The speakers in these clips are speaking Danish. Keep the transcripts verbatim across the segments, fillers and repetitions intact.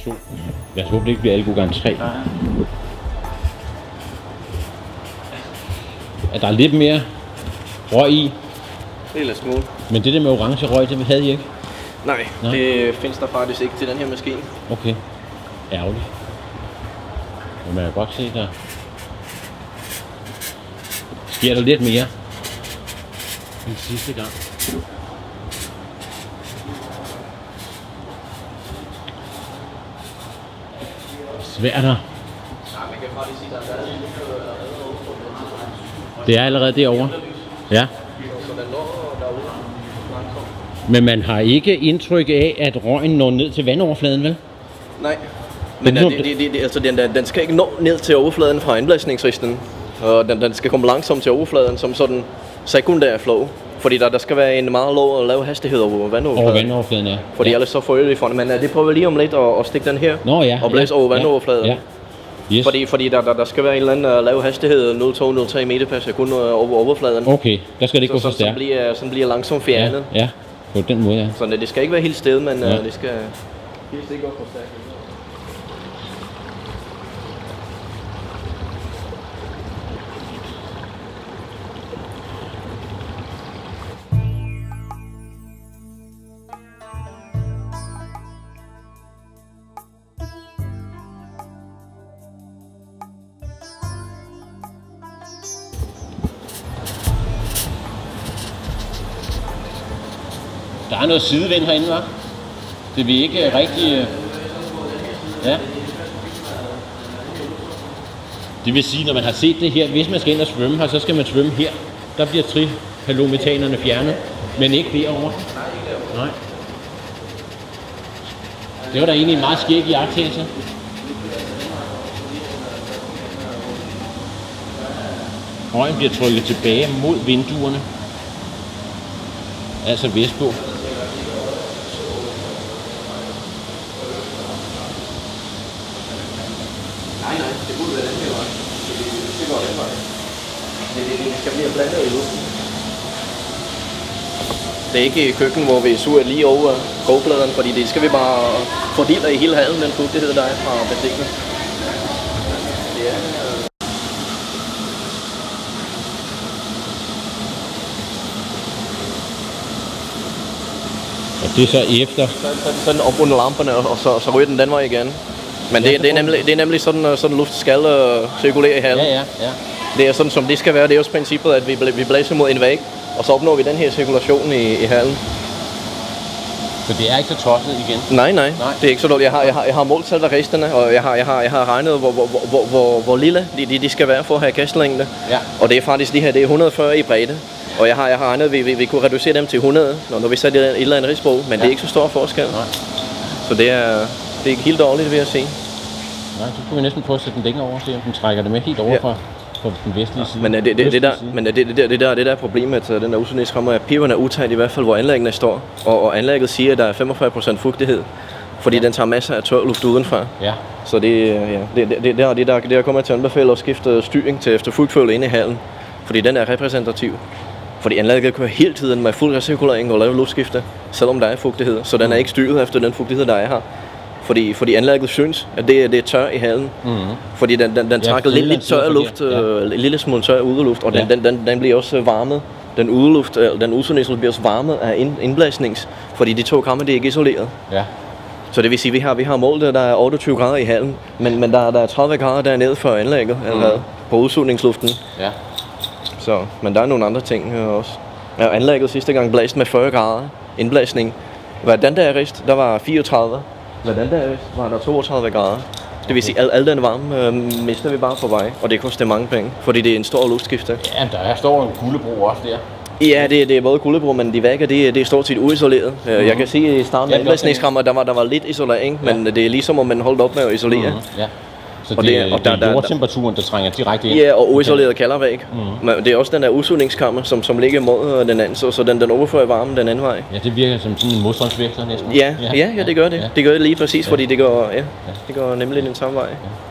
to. Jeg håber, det ikke bliver alle gange tre. Nej. At der er lidt mere røg i. Det er lidt smule. Men det der med orange røg, det havde I ikke? Nej, Nej, det findes der faktisk ikke til den her maskine. Okay. Ærgerligt. Men man kan godt se, der sker der lidt mere end sidste gang. Svært der. Det er allerede derovre. Ja. Men man har ikke indtryk af, at røgen når ned til vandoverfladen, vel? Nej. Men det, det, det, det, altså, den, den skal ikke nå ned til overfladen fra indblæsningsristen. Og den, den skal komme langsomt til overfladen som sådan sekundær flow. Fordi der, der skal være en meget lav og lav hastighed over vandoverfladen. Over vandoverfladen, ja. Fordi ja. Ellers så får jeg det fra. Men det prøver lige om lidt at, at stikke den her. Nå, ja, og blæse ja, over vandoverfladen. Ja. Yes. Fordi, fordi der, der, der skal være en eller anden lav hastighed, nul komma to til nul komma tre meter per sekund over overfladen. Okay, der skal det ikke så, gå for stærkt. Så bliver, så bliver langsomt fjernet. Ja, ja, på den måde, ja. Så det skal ikke være helt sted, men ja. det skal helt ikke gå for stærkt. Der er noget sidevind herinde, hva'? Det vil ikke rigtig... Ja. Det vil sige, når man har set det her, hvis man skal ind og svømme her, så skal man svømme her. Der bliver trihalometanerne fjernet, men ikke derovre. Nej. Det var da egentlig en meget skæg iagttagelse. Røgen bliver trykket tilbage mod vinduerne. Altså vestpå. Nej, nej, det burde være den her vej. Det går den vej. Det, det, det skal blive blandet i luften. Det er ikke i køkken, hvor vi suger lige over kogebladeren, fordi det skal vi bare fordele i hele hallen, den fugtighed, der er fra bestikkene. Det er... Og det er så efter. Så, så, så den op under lamperne, og så, så ryger den den vej igen. Men det, det, er, nemlig, det er nemlig sådan, sådan luft skal uh, cirkulere i hallen. Ja, ja, ja. Det er sådan, som det skal være. Det er også princippet, at vi, vi blæser mod en væg, og så opnår vi den her cirkulation i, i hallen. Så det er ikke så tosset igen? Nej, nej, nej. Det er ikke så dårligt. Jeg har, jeg har, jeg har målt selv resterne, og jeg har, jeg har, jeg har regnet, hvor, hvor, hvor, hvor, hvor lille de, de, de skal være for at have kastlængde. Ja. Og det er faktisk de her, det er et hundrede og fyrre i bredde. Og jeg har, jeg har regnet, at vi, vi, vi kunne reducere dem til hundrede, når vi sætter et eller andet risbog, men ja. Det er ikke så stor forskel. Nej. Så det er, det er ikke helt dårligt, vil jeg sige. Nej, så kunne vi næsten prøve at sætte den længere over, så den trækker det med helt over ja. fra, fra den vestlige side. Men det, det, det, det der, men det, det, det, det der, det der er problemet, at den der usundhedskammer, at piberne er utæt i hvert fald, hvor anlæggene står. Og, og anlægget siger, at der er femogfyrre procent fugtighed, fordi ja. Den tager masser af tør luft udenfra. Ja. Så det, ja, det, det, det, der, det, der, det der kommer til at anbefale at skifte styring til efter fugtfølge inde i hallen, fordi den er repræsentativ. Fordi anlægget kører hele tiden med fuld recirkulering og lave luftskifte, selvom der er fugtighed. Så den er ikke styret efter den fugtighed, der er her. Fordi, fordi anlægget synes, at det, det er tør i hallen. Mm-hmm. Fordi den, den, den trækker ja, lidt, lidt tør luft, ja. øh, en lille smule tør udeluft, og den, ja. den, den, den bliver også varmet. Den udeluft, den udsundhedsluft bliver også varmet af ind, indblæsnings, fordi de to kammer, de er ikke isoleret. Ja. Så det vil sige, at vi har, vi har målt, at der er otteogtyve grader i hallen, men, men der, der er tredive grader dernede for anlægget, mm. eller på udsundingsluften. Ja. Så, men der er nogle andre ting øh, også. Ja, anlægget sidste gang blæste med fyrre grader indblæsning. Hvad den der rist, der var fireogtredive. Hvad den der rist, var der toogtredive grader. Det vil sige, at al, al den varme øh, mister vi bare på vej, og det koster mange penge, fordi det er en stor luftskifte. Ja, der står en kuldebro også der. Ja, det, det er både kuldebro, men de vægge, det, det er stort set uisoleret. Mm-hmm. Jeg kan se i starten af indblæsningskammer, der var, der var lidt isolering, men ja. Det er ligesom, om man holdt op med at isolere. Mm-hmm. Ja. Så det, det, og der, det er jordtemperaturen, der trænger direkte ind? Ja, og uisoleret kældervæg. Mm. Men det er også den der udsugningskammer, som, som ligger mod den anden, så, så den, den overfører varmen den anden vej. Ja, det virker som sådan en modstandsvægter næsten. Ja, ja, ja, ja, det gør det. Ja. Det gør det lige præcis, ja. Fordi det går, ja, det går nemlig den samme vej. Ja.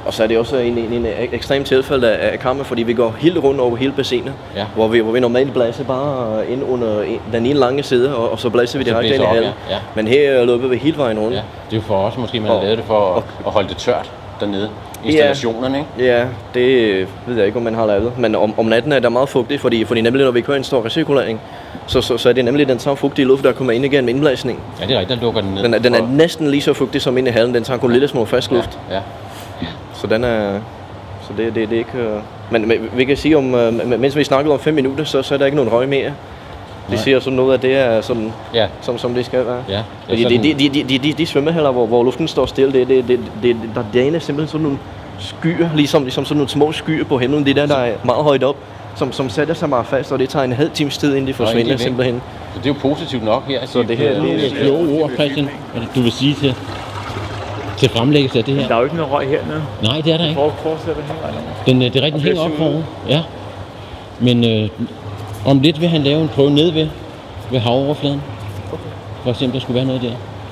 Og så er det også en, en, en ekstrem tilfælde af, af kammer, fordi vi går helt rundt over hele bassinet, ja. hvor, vi, hvor vi normalt blæser bare ind under en, den ene lange side, og, og så blæser vi direkte ind i halen. Ja. Ja. Men her løber vi hele vejen rundt. Ja. Det er jo for os måske, man har lavet det for at, at holde det tørt dernede. Installationerne, ikke? Ja, det ved jeg ikke, om man har lavet. Men om, om natten er der meget fugtigt, fordi, fordi nemlig når vi kører en stor recirkulering, så, så, så er det nemlig den samme fugtige luft, der kommer ind igennem indblæsning. Ja, det er rigtigt, der lukker den ned. Den er, den er næsten lige så fugtig som inde i hallen, den tager kun ja. lille små frisk luft. Ja. Ja. Ja. Så den er... Så det, det, det er ikke... Uh... Men, men vi kan sige, om, uh, mens vi snakkede om fem minutter, så, så er der ikke nogen røg mere. De siger sådan noget, at det er sådan, ja. som, som det skal være. Ja, det er de, de, de, de, de, de svømmehaller, hvor, hvor luften står stille, det, det, det, det, der, der er simpelthen sådan nogle skyer, ligesom, ligesom sådan nogle små skyer på himlen, det der, der er meget højt op, som, som sætter sig meget fast, og det tager en halv times tid, inden de forsvinder simpelthen. Så det er jo positivt nok her. Så det her det er et kloge ord, Christian, hvad du vil sige til, til fremlæggelse af det her. Men der er jo ikke noget røg hernede. Nej, det er der ikke. Hvor fortsætter den hænger? Den, det rigtig hænger op foran. Ja. Men øh, om lidt vil han lave en prøve ned ved, ved havoverfladen. Okay. For at se, om der skulle være noget der.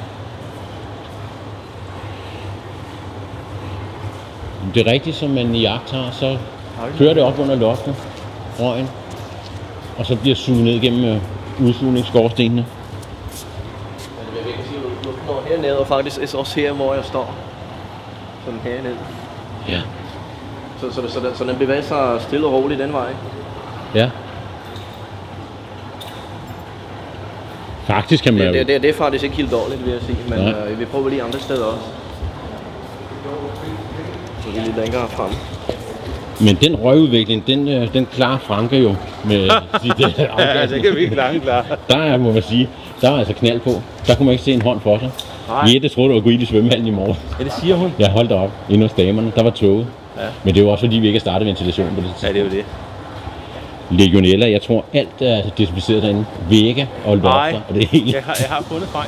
Det er rigtigt, som man i jagttager, så kører det op under loftet, røgen, og så bliver suget ned gennem udsugningsskorstenene. Men jeg kan sige, at luften når hernede, og faktisk også her, hvor jeg står. Sådan hernede. Ja. Så, så, så, så den bevæger sig stille og roligt den vej. Ja. Faktisk kan man det, det, det, det er faktisk ikke helt dårligt, vil jeg sige, men øh, vi prøver lige andre steder også. Så vi er lidt længere frem. Men den røgudvikling, den, den klarer Franke jo med sit afgrænsning. Ja, det kan vi ikke langt klare. Der er, må man sige, der er altså knald på. Der kunne man ikke se en hånd for sig. Jette troede, du var gået i svømmehallen i morgen. Ja, det siger hun. Jeg holdt op inde hos damerne. Der var toget. Ja. Men det er jo også fordi, vi ikke har startet ventilation på det tidspunkt. Ja, det er jo det. Legionella, jeg tror alt er desinficeret derinde. Vega og lofter, og det er helt... jeg har, jeg har fundet fejl.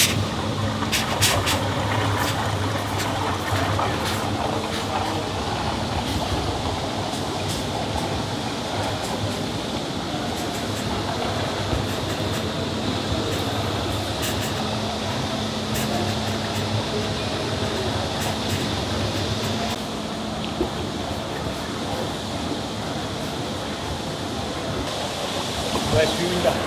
Hvad er skyen der?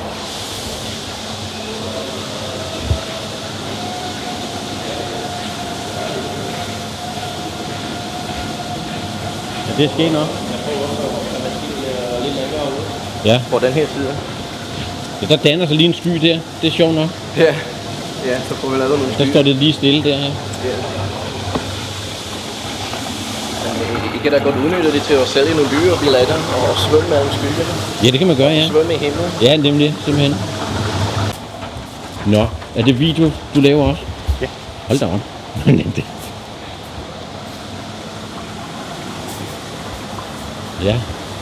Ja, det er sket nok. Jeg prøver også, at maskinen er lidt længere ude. Ja. På den her side. Ja, der danner sig lige en sky der. Det er sjovt nok. Ja, ja, så får vi lavet nogle skyer. Der står det lige stille der her. Ja. I kan da godt udnytte det til at sælge nogle byer og billetter og svømme mellem skyerne. Ja, det kan man gøre, ja. Svømme i himlen. Ja, nemlig, simpelthen. Nå, er det video, du laver også? Ja. Hold da op. Ja.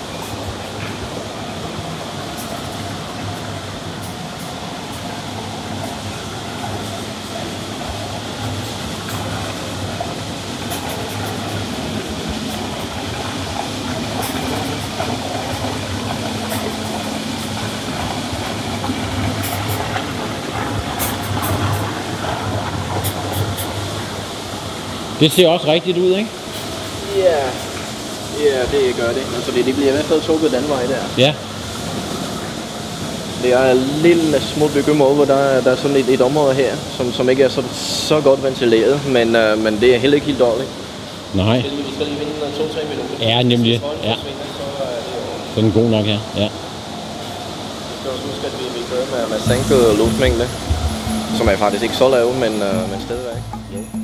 Det ser også rigtigt ud, ikke? Ja, ja, det gør det. Altså det, det bliver i hvert fald trukket den vej der. Ja. Det er en lille små byggemål, hvor der er, der er sådan et, et område her, som, som ikke er så, så godt ventileret, men, uh, men det er heller ikke helt dårligt. Nej. Vi skal lige vinde to-tre minutter. Ja, nemlig. Ja. Så er den god nok her. Ja. Vi skal også huske, at vi, vi kører med, med sænket luftmængde, som er faktisk ikke så lav, men, uh, men stadigvæk. Jo.